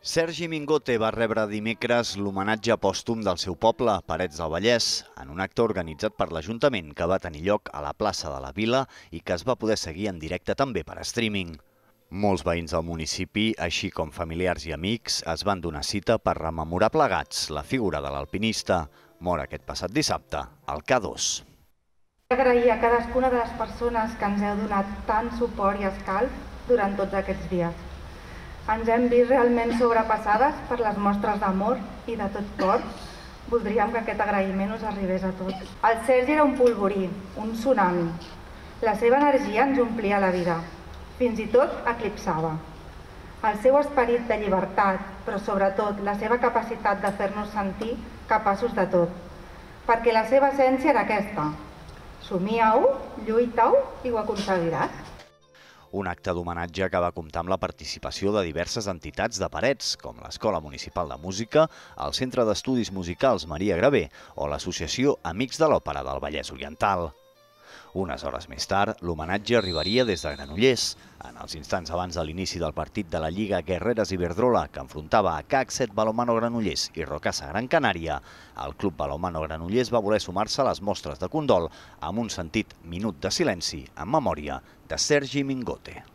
Sergi Mingote va rebre dimecres l'homenatge pòstum del seu poble, Parets del Vallès, en un acte organitzat per l'Ajuntament que va tenir lloc a la plaça de la Vila i que es va poder seguir en directe també per streaming. Molts veïns del municipi, així com familiars i amics, es van donar cita per rememorar plegats la figura de l'alpinista, mort aquest passat dissabte, al K2. Agrair a cadascuna de les persones que ens heu donat tant suport i escalf durant tots aquests dies. Ens hem vist realment sobrepassades per les mostres d'amor i de tot cor. Voldríem que aquest agraïment us arribés a tots. El Sergi era un polvorí, un tsunami. La seva energia ens omplia la vida, fins i tot eclipsava. El seu esperit de llibertat, però sobretot la seva capacitat de fer-nos sentir capaços de tot. Perquè la seva essència era aquesta. Somia-ho, lluita-ho i ho aconseguiràs. Un acte d'homenatge que va comptar amb la participació de diverses entitats de Parets, com l'Escola Municipal de Música, el Centre d'Estudis Musicals Maria Gravé o l'Associació Amics de l'Òpera del Vallès Oriental. Unes hores més tard, l'homenatge arribaria des de Granollers, en els instants abans de l'inici del partit de la Lliga Guerreres Iberdrola, que enfrontava a CAC 7 Balonmano Granollers i Rocasa Gran Canària. El Club Balonmano Granollers va voler sumar-se a les mostres de condol amb un sentit minut de silenci en memòria de Sergi Mingote.